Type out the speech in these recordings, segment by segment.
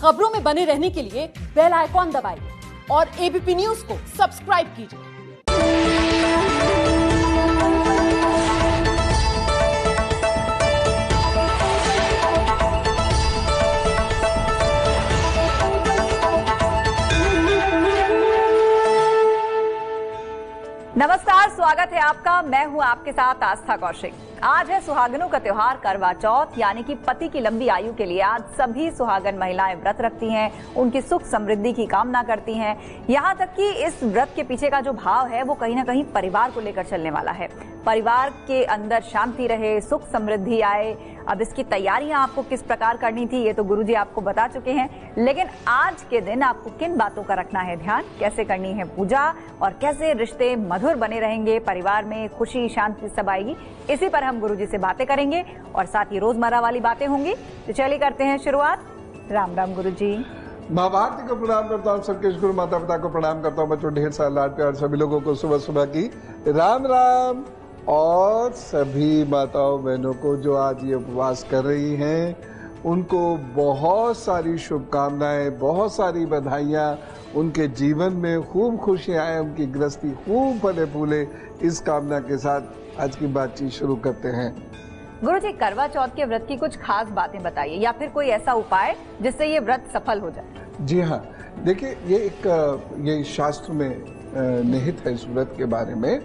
खबरों में बने रहने के लिए बेल आइकॉन दबाइए और एबीपी न्यूज को सब्सक्राइब कीजिए। नमस्कार, स्वागत है आपका। मैं हूं आपके साथ आस्था कौशिक। आज है सुहागनों का त्योहार करवा चौथ, यानी कि पति की लंबी आयु के लिए आज सभी सुहागन महिलाएं व्रत रखती हैं, उनकी सुख समृद्धि की कामना करती हैं। यहाँ तक कि इस व्रत के पीछे का जो भाव है वो कहीं ना कहीं परिवार को लेकर चलने वाला है। परिवार के अंदर शांति रहे, सुख समृद्धि आए। अब इसकी तैयारियां आपको किस प्रकार करनी थी ये तो गुरुजी आपको बता चुके हैं, लेकिन आज के दिन आपको किन बातों का रखना है ध्यान, कैसे करनी है पूजा और कैसे रिश्ते मधुर बने रहेंगे, परिवार में खुशी शांति सब आएगी, इसी पर हम गुरुजी से बातें करेंगे और साथ ही रोजमर्रा वाली बातें होंगी। तो चलिए करते हैं शुरुआत। राम राम गुरुजी। माँ भारती को प्रणाम करता हूँ, सबके गुरु माता पिता को प्रणाम करता हूँ, बच्चों ढेर सारा लाड प्यार, सभी लोगों को सुबह सुबह की राम राम। और सभी माताओं बहनों को जो आज ये उपवास कर रही हैं उनको बहुत सारी शुभकामनाएं, बहुत सारी बधाइयाँ। उनके जीवन में खूब खुशियाँ आए, उनकी गृहस्थी खूब फले फूले, इस कामना के साथ आज की बातचीत शुरू करते हैं। गुरुजी, करवा चौथ के व्रत की कुछ खास बातें बताइए या फिर कोई ऐसा उपाय जिससे ये व्रत सफल हो जाए। जी हाँ, देखिए ये शास्त्र में निहित है इस व्रत के बारे में।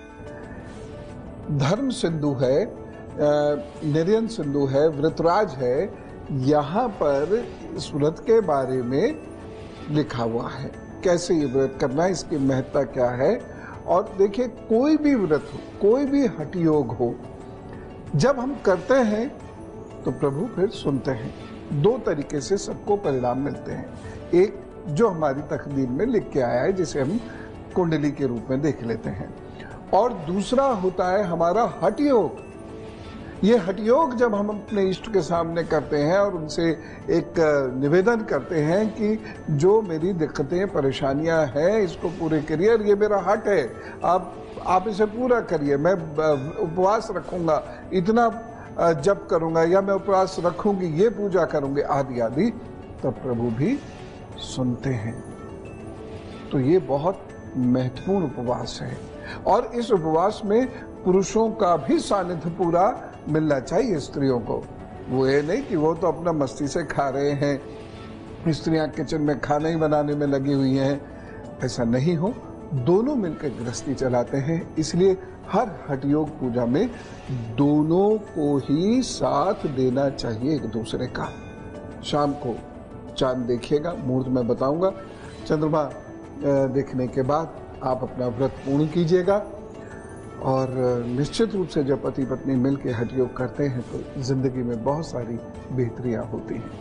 धर्म सिंधु है, निर्यन सिंधु है, व्रतराज है, यहाँ पर इस व्रत के बारे में लिखा हुआ है कैसे ये व्रत करना है, इसकी महत्ता क्या है। और देखिए, कोई भी व्रत हो, कोई भी हठ योग हो, जब हम करते हैं तो प्रभु फिर सुनते हैं। दो तरीके से सबको परिणाम मिलते हैं। एक जो हमारी तकदीर में लिख के आया है, जिसे हम कुंडली के रूप में देख लेते हैं, और दूसरा होता है हमारा हठ योग। ये हठ योग जब हम अपने इष्ट के सामने करते हैं और उनसे एक निवेदन करते हैं कि जो मेरी दिक्कतें परेशानियां हैं इसको पूरे करिए, और ये मेरा हठ है, आप इसे पूरा करिए, मैं उपवास रखूंगा, इतना जप करूंगा, या मैं उपवास रखूंगी, ये पूजा करूंगी, आदि आदि, तब प्रभु भी सुनते हैं। तो ये बहुत महत्वपूर्ण उपवास है, और इस उपवास में पुरुषों का भी सानिध्य पूरा मिलना चाहिए स्त्रियों को। वो ये नहीं कि वो तो अपना मस्ती से खा रहे हैं, स्त्रियां किचन में खाना ही बनाने में लगी हुई हैं, ऐसा नहीं हो। दोनों मिलकर गृहस्थी चलाते हैं, इसलिए हर हठ योग पूजा में दोनों को ही साथ देना चाहिए एक दूसरे का। शाम को चांद देखिएगा, मुहूर्त में बताऊंगा, चंद्रमा देखने के बाद आप अपना व्रत पूर्ण कीजिएगा। और निश्चित रूप से जब पति पत्नी मिलकर हठ योग करते हैं तो जिंदगी में बहुत सारी बेहतरियां होती हैं।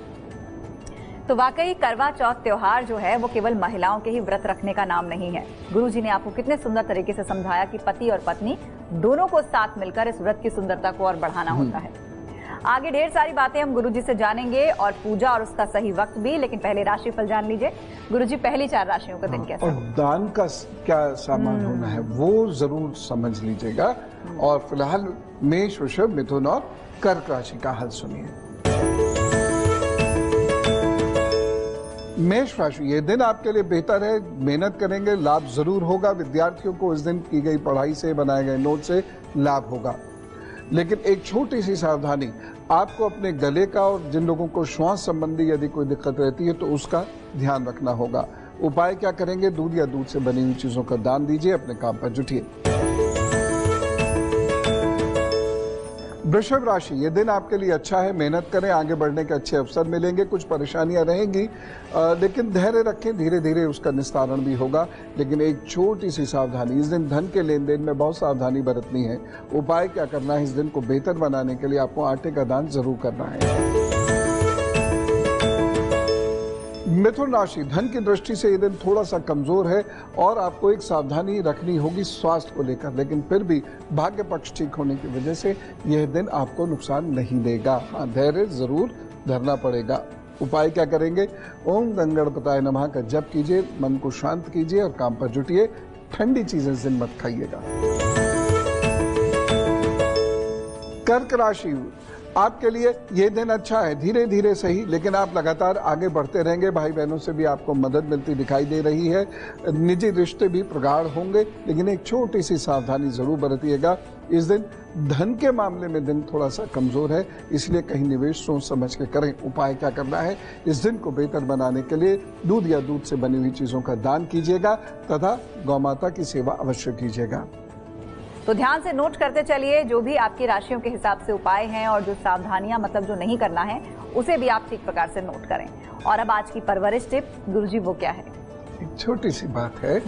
तो वाकई करवा चौथ त्योहार जो है वो केवल महिलाओं के ही व्रत रखने का नाम नहीं है। गुरुजी ने आपको कितने सुंदर तरीके से समझाया कि पति और पत्नी दोनों को साथ मिलकर इस व्रत की सुंदरता को और बढ़ाना होता है। आगे ढेर सारी बातें हम गुरुजी से जानेंगे और पूजा और उसका सही वक्त भी, लेकिन पहले राशिफल जान लीजिए। गुरुजी, पहली 4 राशियों का दिन कैसा और दान का क्या सामान होना है वो जरूर समझ लीजिएगा। और फिलहाल मेष, वृषभ, मिथुन और कर्क राशि का हाल सुनिए। मेष राशि, ये दिन आपके लिए बेहतर है, मेहनत करेंगे, लाभ जरूर होगा। विद्यार्थियों को इस दिन की गई पढ़ाई से, बनाए गए नोट से लाभ होगा, लेकिन एक छोटी सी सावधानी, आपको अपने गले का और जिन लोगों को श्वास संबंधी यदि कोई दिक्कत रहती है तो उसका ध्यान रखना होगा। उपाय क्या करेंगे? दूध या दूध से बनी हुई चीजों का दान दीजिए, अपने काम पर जुटिए। वृषभ राशि, ये दिन आपके लिए अच्छा है, मेहनत करें, आगे बढ़ने के अच्छे अवसर मिलेंगे। कुछ परेशानियां रहेंगी लेकिन धैर्य रखें, धीरे धीरे उसका निस्तारण भी होगा। लेकिन एक छोटी सी सावधानी, इस दिन धन के लेन देन में बहुत सावधानी बरतनी है। उपाय क्या करना है? इस दिन को बेहतर बनाने के लिए आपको आटे का दान जरूर करना है। मिथुन राशि, धन की दृष्टि से ये दिन थोड़ा सा कमजोर है और आपको एक सावधानी रखनी होगी स्वास्थ्य को लेकर, लेकिन फिर भी भाग्य पक्ष ठीक होने की वजह से यह दिन आपको नुकसान नहीं देगा। हाँ, धैर्य जरूर धरना पड़ेगा। उपाय क्या करेंगे? ओम गंगणपताय नमः का जप कीजिए, मन को शांत कीजिए और काम पर जुटिए। ठंडी चीजें इस दिन मत खाइएगा। कर्क राशि, आपके लिए ये दिन अच्छा है, धीरे धीरे सही, लेकिन आप लगातार आगे बढ़ते रहेंगे। भाई बहनों से भी आपको मदद मिलती दिखाई दे रही है। निजी रिश्ते भी प्रगाढ़ होंगे, लेकिन एक छोटी सी सावधानी जरूर बरतिएगा। इस दिन धन के मामले में दिन थोड़ा सा कमजोर है, इसलिए कहीं निवेश सोच समझ के करें। उपाय क्या करना है? इस दिन को बेहतर बनाने के लिए दूध या दूध से बनी हुई चीजों का दान कीजिएगा तथा गौ माता की सेवा अवश्य कीजिएगा। तो ध्यान से नोट करते चलिए जो भी आपकी राशियों के हिसाब से उपाय हैं, और जो सावधानियां मतलब जो नहीं करना है उसे भी आप ठीक प्रकार से नोट करें। और अब आज की परवरिश टिप गुरुजी वो क्या है? एक छोटी सी बात है।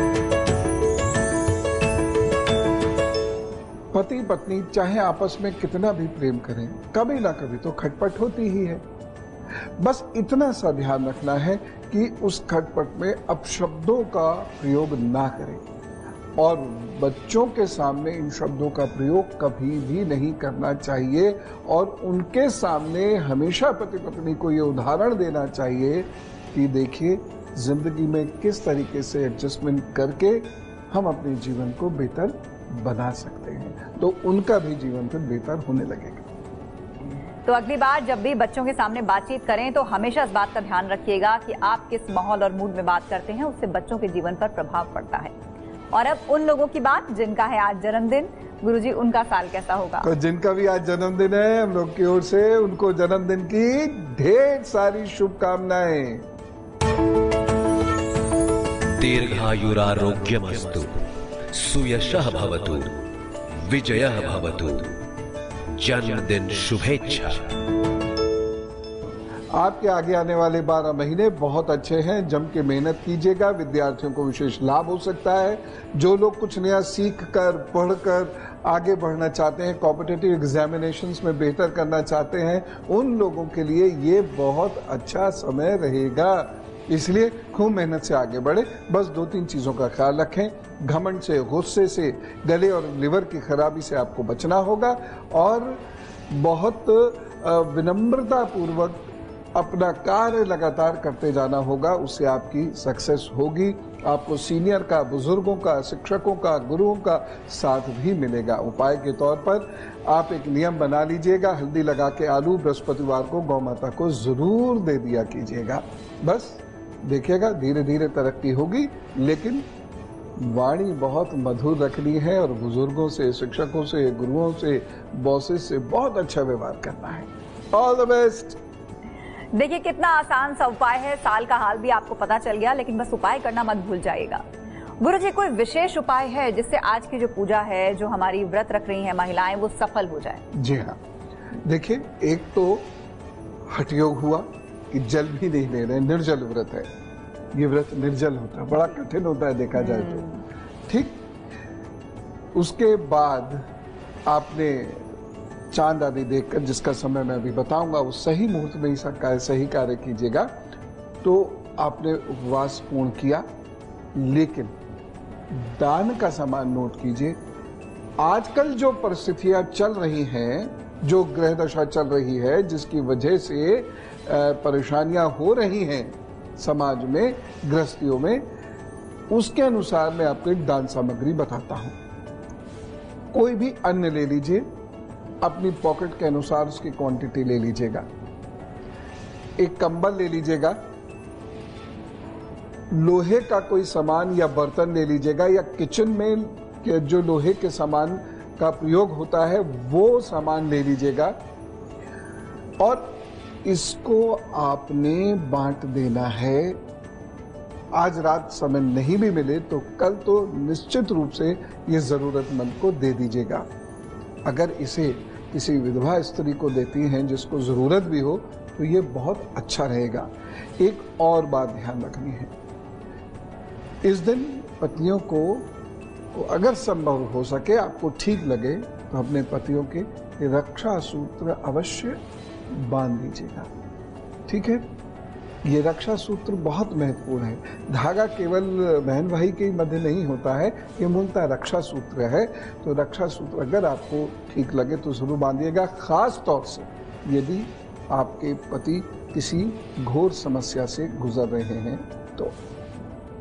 पति पत्नी चाहे आपस में कितना भी प्रेम करें, कभी ना कभी तो खटपट होती ही है। बस इतना सा ध्यान रखना है कि उस खटपट में अपशब्दों का प्रयोग ना करें, और बच्चों के सामने इन शब्दों का प्रयोग कभी भी नहीं करना चाहिए। और उनके सामने हमेशा पति पत्नी को ये उदाहरण देना चाहिए कि देखिए जिंदगी में किस तरीके से एडजस्टमेंट करके हम अपने जीवन को बेहतर बना सकते हैं, तो उनका भी जीवन फिर बेहतर होने लगेगा। तो अगली बार जब भी बच्चों के सामने बातचीत करें तो हमेशा इस बात का ध्यान रखिएगा कि आप किस माहौल और मूड में बात करते हैं, उससे बच्चों के जीवन पर प्रभाव पड़ता है। और अब उन लोगों की बात जिनका है आज जन्मदिन, गुरुजी उनका साल कैसा होगा? तो जिनका भी आज जन्मदिन है, हम लोग की ओर से उनको जन्मदिन की ढेर सारी शुभकामनाएं। दीर्घायुरारोग्यमस्तु, सुयशः भवतु, विजयः भवतु। जन्मदिन शुभेच्छा। आपके आगे आने वाले 12 महीने बहुत अच्छे हैं। जम के मेहनत कीजिएगा, विद्यार्थियों को विशेष लाभ हो सकता है। जो लोग कुछ नया सीख कर पढ़कर आगे बढ़ना चाहते हैं, कॉम्पिटिटिव एग्जामिनेशंस में बेहतर करना चाहते हैं, उन लोगों के लिए ये बहुत अच्छा समय रहेगा। इसलिए खूब मेहनत से आगे बढ़े। बस 2-3 चीजों का ख्याल रखें। घमंड से, गुस्से से, गले और लिवर की खराबी से आपको बचना होगा, और बहुत विनम्रता पूर्वक अपना कार्य लगातार करते जाना होगा। उससे आपकी सक्सेस होगी। आपको सीनियर का, बुजुर्गों का, शिक्षकों का, गुरुओं का साथ भी मिलेगा। उपाय के तौर पर आप एक नियम बना लीजिएगा, हल्दी लगा के आलू बृहस्पतिवार को गौ माता को जरूर दे दिया कीजिएगा। बस देखिएगा धीरे धीरे तरक्की होगी, लेकिन वाणी बहुत मधुर रखनी है, और बुजुर्गों से, शिक्षकों से, गुरुओं से, बॉसेस से बहुत अच्छा व्यवहार करना है। All the best. देखिए कितना आसान सा उपाय है, साल का हाल भी आपको पता चल गया, लेकिन बस उपाय करना मत भूल जाइएगा। गुरुजी कोई विशेष उपाय है जिससे आज की जो पूजा है, जो हमारी व्रत रख रही हैं महिलाएं, वो सफल हो जाए? जी हाँ, देखिए एक तो हठयोग हुआ कि जल भी नहीं ले रहे, निर्जल व्रत है। ये व्रत निर्जल होता है, बड़ा कठिन होता है देखा जाए तो। ठीक, उसके बाद आपने चांद आदि देखकर, जिसका समय मैं अभी बताऊंगा, उस सही मुहूर्त में ही सही कार्य कीजिएगा। तो आपने उपवास पूर्ण किया, लेकिन दान का सामान नोट कीजिए। आजकल जो परिस्थितियां चल रही हैं, जो ग्रह दशा चल रही है, जिसकी वजह से परेशानियां हो रही हैं समाज में, गृहस्थियों में, उसके अनुसार मैं आपको एक दान सामग्री बताता हूं। कोई भी अन्न ले लीजिए, अपनी पॉकेट के अनुसार उसकी क्वांटिटी ले लीजिएगा। एक कंबल ले लीजिएगा, लोहे का कोई सामान या बर्तन ले लीजिएगा, या किचन में के जो लोहे के सामान का प्रयोग होता है वो सामान ले लीजिएगा, और इसको आपने बांट देना है। आज रात समय नहीं भी मिले तो कल तो निश्चित रूप से ये जरूरतमंद को दे दीजिएगा। अगर इसे किसी विधवा स्त्री को देती हैं जिसको जरूरत भी हो, तो ये बहुत अच्छा रहेगा। एक और बात ध्यान रखनी है, इस दिन पत्नियों को अगर संभव हो सके, आपको ठीक लगे, तो अपने पतियों के रक्षा सूत्र अवश्य बांध दीजिएगा। ठीक है, ये रक्षा सूत्र बहुत महत्वपूर्ण है। धागा केवल बहन भाई के मध्य नहीं होता है, ये मूलतः रक्षा सूत्र है। तो रक्षा सूत्र अगर आपको ठीक लगे तो जरूर बांधिएगा, खास तौर से यदि आपके पति किसी घोर समस्या से गुजर रहे हैं तो।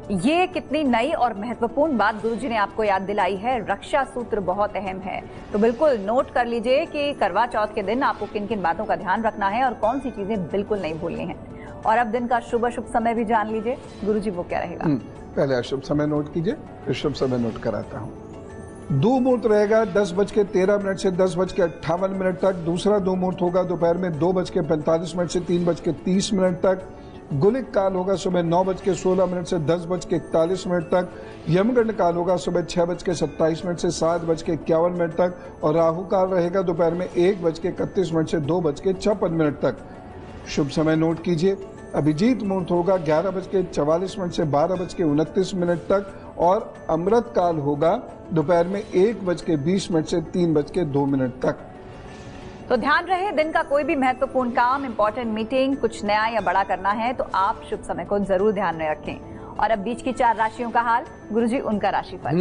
ये कितनी नई और महत्वपूर्ण बात गुरुजी ने आपको याद दिलाई है। रक्षा सूत्र बहुत अहम है, तो बिल्कुल नोट कर लीजिए कि करवा चौथ के दिन आपको किन किन बातों का ध्यान रखना है और कौन सी चीजें बिल्कुल नहीं भूलनी है। और अब दिन का शुभ अशुभ समय भी जान लीजिए। गुरुजी वो क्या रहेगा? पहले अशुभ समय नोट कीजिए, फिर शुभ समय नोट कराता हूँ। दो मुहूर्त रहेगा 10:13 से 10:58 तक। दूसरा दो मुहूर्त होगा दोपहर में 2:45 से 3:30 तक। गुलिक काल होगा सुबह 9:16 से 10:41 तक। यमगंड काल होगा सुबह 6:27 से 7:51 तक। और राहु काल रहेगा दोपहर में 1:31 से 2:56 तक। शुभ समय नोट कीजिए। अभिजीत मुहूर्त होगा 11:44 से 12:29 तक। और अमृत काल होगा दोपहर में 1:20 से 3:02 तक। तो ध्यान रहे, दिन का कोई भी महत्वपूर्ण काम, इंपॉर्टेंट मीटिंग, कुछ नया या बड़ा करना है तो आप शुभ समय को जरूर ध्यान में रखें। और अब बीच की 4 राशियों का हाल, गुरुजी उनका राशिफल।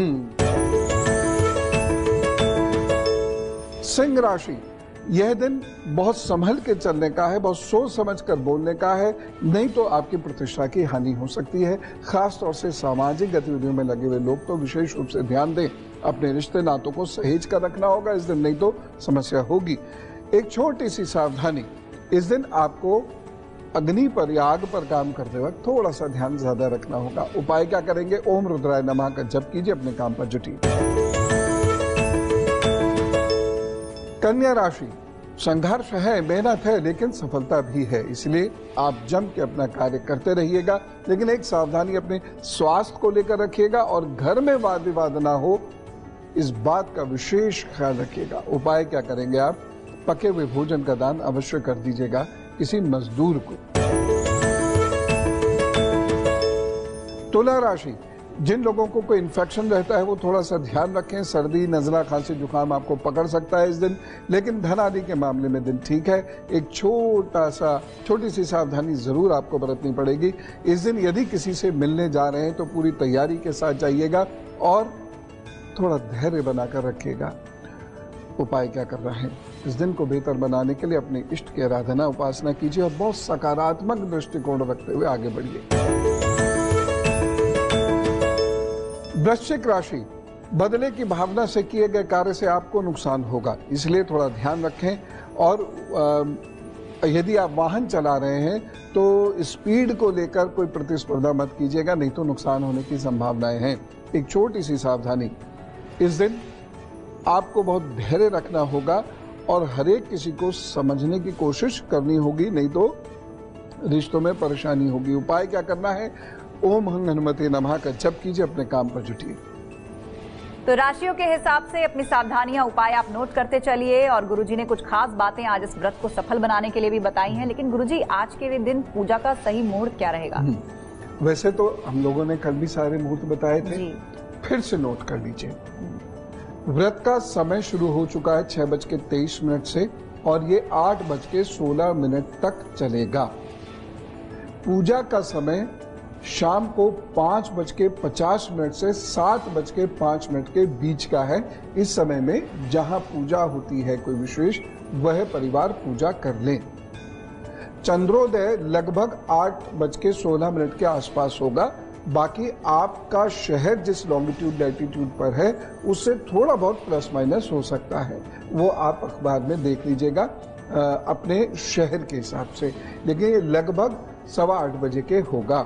सिंह राशि, यह दिन बहुत संभल के चलने का है, बहुत सोच समझ कर बोलने का है, नहीं तो आपकी प्रतिष्ठा की हानि हो सकती है। खास तौर से सामाजिक गतिविधियों में लगे हुए लोग तो विशेष रूप से ध्यान दें। अपने रिश्ते नातों को सहेज कर रखना होगा इस दिन, नहीं तो समस्या होगी। एक छोटी सी सावधानी, इस दिन आपको अग्नि पर या आग पर काम करते वक्त थोड़ा सा ध्यान ज्यादा रखना होगा। उपाय क्या करेंगे? ओम रुद्राय नमः का जप कीजिए, अपने काम पर जुटिए। कन्या राशि, संघर्ष है, मेहनत है, लेकिन सफलता भी है, इसलिए आप जम के अपना कार्य करते रहिएगा। लेकिन एक सावधानी अपने स्वास्थ्य को लेकर रखिएगा और घर में वाद विवाद ना हो, इस बात का विशेष ख्याल रखिएगा। उपाय क्या करेंगे आप? पके हुए भोजन का दान अवश्य कर दीजिएगा किसी मजदूर को। तुला राशि, जिन लोगों को कोई इन्फेक्शन रहता है वो थोड़ा सा ध्यान रखें। सर्दी, नजला, खांसी, जुकाम आपको पकड़ सकता है इस दिन, लेकिन धन आदि के मामले में दिन ठीक है। एक छोटी सी सावधानी जरूर आपको बरतनी पड़ेगी इस दिन। यदि किसी से मिलने जा रहे हैं तो पूरी तैयारी के साथ जाइएगा और थोड़ा धैर्य बनाकर रखिएगा। उपाय क्या कर रहे हैं? इस दिन को बेहतर बनाने के लिए अपने इष्ट की आराधना उपासना कीजिए और बहुत सकारात्मक दृष्टिकोण रखते हुए आगे बढ़िए। वृश्चिक राशि, बदले की भावना से किए गए कार्य से आपको नुकसान होगा, इसलिए थोड़ा ध्यान रखें। और यदि आप वाहन चला रहे हैं तो स्पीड को लेकर कोई प्रतिस्पर्धा मत कीजिएगा, नहीं तो नुकसान होने की संभावनाएं हैं। एक छोटी सी सावधानी, इस दिन आपको बहुत धैर्य रखना होगा और हरेक किसी को समझने की कोशिश करनी होगी, नहीं तो रिश्तों में परेशानी होगी। उपाय क्या करना है? ओम हनुमते नमः का जप कीजिए, अपने काम पर जुटिए। तो राशियों के हिसाब से अपनी सावधानियां, उपाय आप नोट करते चलिए। और गुरुजी ने कुछ खास बातें आज इस व्रत को सफल बनाने के लिए भी बताई हैं। लेकिन गुरुजी, आज के दिन पूजा का सही मुहूर्त क्या रहेगा? वैसे तो हम लोगों ने कल भी सारे मुहूर्त बताए थे, फिर से नोट कर लीजिए। व्रत का समय शुरू हो चुका है 6:23 से और ये 8:16 तक चलेगा। पूजा का समय शाम को 5:50 से 7:05 के बीच का है। इस समय में जहां पूजा होती है कोई विशेष, वह परिवार पूजा कर लें। चंद्रोदय लगभग 8:16 के आसपास होगा। बाकी आपका शहर जिस लॉन्गिट्यूड लैटिट्यूड पर है उससे थोड़ा बहुत प्लस माइनस हो सकता है, वो आप अखबार में देख लीजिएगा अपने शहर के हिसाब से, लेकिन ये लगभग 7:15 बजे के होगा।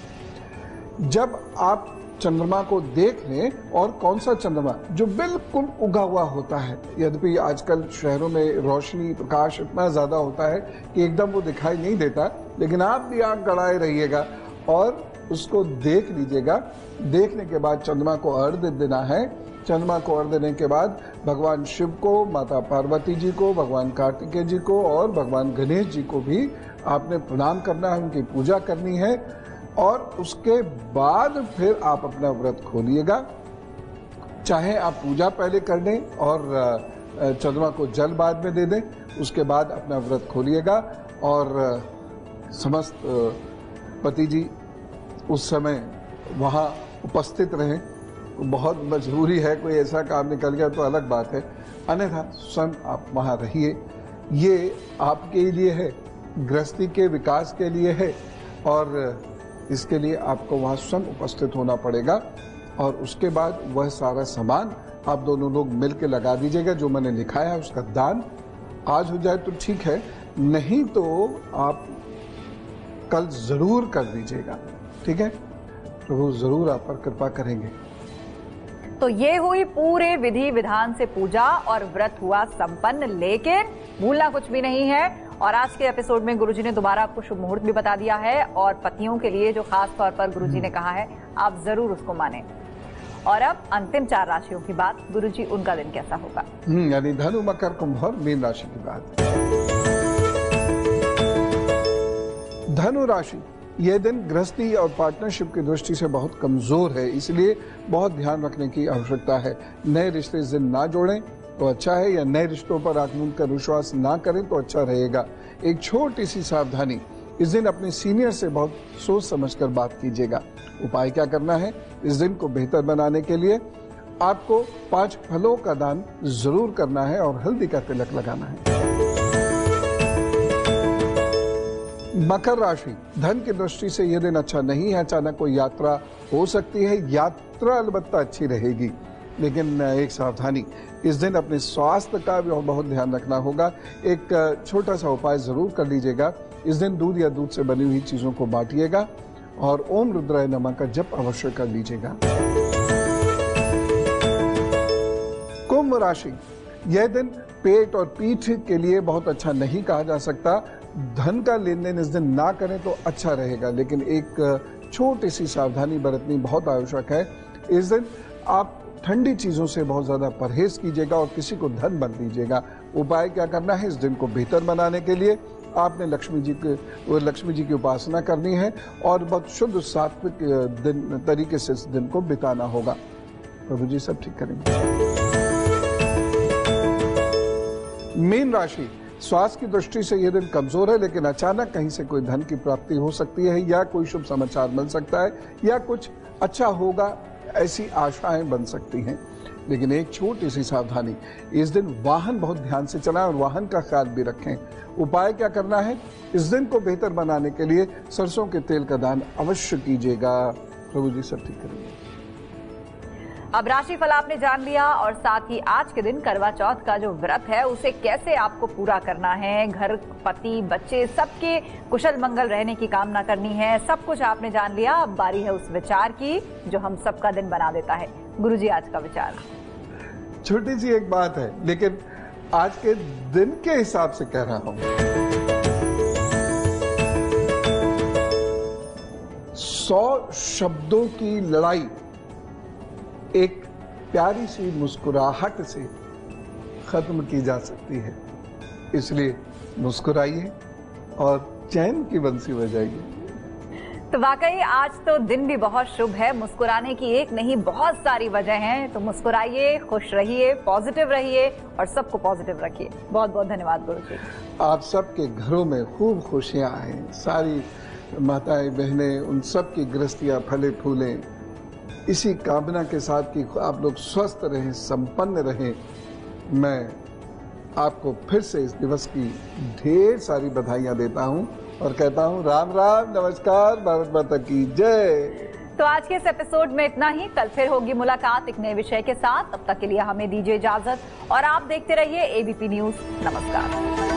जब आप चंद्रमा को देख लें, और कौन सा चंद्रमा? जो बिल्कुल उगा हुआ होता है। यद्यपि आजकल शहरों में रोशनी, प्रकाश इतना ज्यादा होता है कि एकदम वो दिखाई नहीं देता, लेकिन आप भी आंख गड़ाए रहिएगा और उसको देख लीजिएगा। देखने के बाद चंद्रमा को अर्घ्य देना है। चंद्रमा को अर्घ्य देने के बाद भगवान शिव को, माता पार्वती जी को, भगवान कार्तिकेय जी को और भगवान गणेश जी को भी आपने प्रणाम करना है, उनकी पूजा करनी है। और उसके बाद फिर आप अपना व्रत खोलिएगा। चाहे आप पूजा पहले कर लें और चंद्रमा को जल बाद में दे दें, उसके बाद अपना व्रत खोलिएगा। और समस्त पति जी उस समय वहाँ उपस्थित रहें। बहुत मजबूरी है, कोई ऐसा काम निकल गया तो अलग बात है, अन्यथा स्वयं आप वहाँ रहिए। ये आपके लिए है, गृहस्थी के विकास के लिए है और इसके लिए आपको वहां स्वयं उपस्थित होना पड़ेगा और उसके बाद वह सारा सामान आप दोनों लोग मिलकर लगा दीजिएगा। जो मैंने लिखा है उसका दान आज हो जाए तो ठीक है, नहीं तो आप कल जरूर कर दीजिएगा, ठीक है? प्रभु जरूर आप पर कृपा करेंगे। तो ये हुई पूरे विधि विधान से पूजा और व्रत हुआ संपन्न, लेकिन भूलना कुछ भी नहीं है। और आज के एपिसोड में गुरुजी ने दोबारा आपको शुभ मुहूर्त भी बता दिया है और पतियों के लिए जो खास तौर पर गुरुजी ने कहा है आप जरूर उसको माने। और अब अंतिम 4 राशियों की बात, गुरुजी उनका दिन कैसा होगा? यानी धनु, मकर, कुंभ और मीन राशि की बात। धनु राशि, यह दिन गृहस्थी और पार्टनरशिप की दृष्टि से बहुत कमजोर है, इसलिए बहुत ध्यान रखने की आवश्यकता है। नए रिश्ते इस दिन ना जोड़ें तो अच्छा है, या नए रिश्तों पर आत्मूल कर विश्वास ना करें तो अच्छा रहेगा। एक छोटी सी सावधानी, इस दिन अपने सीनियर से बहुत सोच समझकर बात कीजिएगा। उपाय क्या करना है? इस दिन को बेहतर बनाने के लिए आपको 5 फलों का दान जरूर करना है और हल्दी का तिलक लगाना है। मकर राशि, धन की दृष्टि से यह दिन अच्छा नहीं है। अचानक कोई यात्रा हो सकती है, यात्रा अलबत्ता अच्छी रहेगी, लेकिन एक सावधानी, इस दिन अपने स्वास्थ्य का भी बहुत ध्यान रखना होगा। एक छोटा सा उपाय जरूर कर लीजिएगा। इस दिन दूध या दूध से बनी हुई चीजों को बांटिएगा और ओम रुद्राय नमः का जप अवश्य कर लीजिएगा। कुंभ राशि, यह दिन पेट और पीठ के लिए बहुत अच्छा नहीं कहा जा सकता। धन का लेन देन इस दिन ना करें तो अच्छा रहेगा, लेकिन एक छोटी सी सावधानी बरतनी बहुत आवश्यक है। इस दिन आप ठंडी चीजों से बहुत ज्यादा परहेज कीजिएगा और किसी को धन मत दीजिएगा। उपाय क्या करना है? इस दिन को बेहतर बनाने के लिए आपने लक्ष्मी जी की उपासना करनी है और बहुत शुद्ध सात्विक तरीके से इस दिन को बिताना होगा। प्रभु जी सब ठीक करेंगे। मीन राशि, स्वास्थ्य की दृष्टि से यह दिन कमजोर है, लेकिन अचानक कहीं से कोई धन की प्राप्ति हो सकती है या कोई शुभ समाचार मिल सकता है या कुछ अच्छा होगा ऐसी आशाएं बन सकती हैं। लेकिन एक छोटी सी सावधानी, इस दिन वाहन बहुत ध्यान से चलाएं और वाहन का ख्याल भी रखें। उपाय क्या करना है? इस दिन को बेहतर बनाने के लिए सरसों के तेल का दान अवश्य कीजिएगा। प्रभु जी सब ठीक करेंगे। अब राशिफल आपने जान लिया और साथ ही आज के दिन करवा चौथ का जो व्रत है उसे कैसे आपको पूरा करना है, घर, पति, बच्चे सबके कुशल मंगल रहने की कामना करनी है, सब कुछ आपने जान लिया। अब बारी है उस विचार की जो हम सबका दिन बना देता है। गुरुजी आज का विचार। छोटी सी एक बात है, लेकिन आज के दिन के हिसाब से कह रहा हूं। 100 शब्दों की लड़ाई एक प्यारी सी मुस्कुराहट से खत्म की जा सकती है, इसलिए मुस्कुराइए और चैन की बंसी बजाइए। तो वाकई आज तो दिन भी बहुत शुभ है। मुस्कुराने की एक नहीं बहुत सारी वजह हैं, तो मुस्कुराइए, खुश रहिए, पॉजिटिव रहिए और सबको पॉजिटिव रखिए। बहुत बहुत धन्यवाद गुरुजी। आप सबके घरों में खूब खुशियां आए, सारी माताएं बहनें उन सब की गृहस्थियां फले फूले, इसी कामना के साथ कि आप लोग स्वस्थ रहें, संपन्न रहें। मैं आपको फिर से इस दिवस की ढेर सारी बधाइयां देता हूं और कहता हूं राम राम, नमस्कार, भारत माता की जय। तो आज के इस एपिसोड में इतना ही। कल फिर होगी मुलाकात एक नए विषय के साथ। तब तक के लिए हमें दीजिए इजाजत और आप देखते रहिए एबीपी न्यूज। नमस्कार।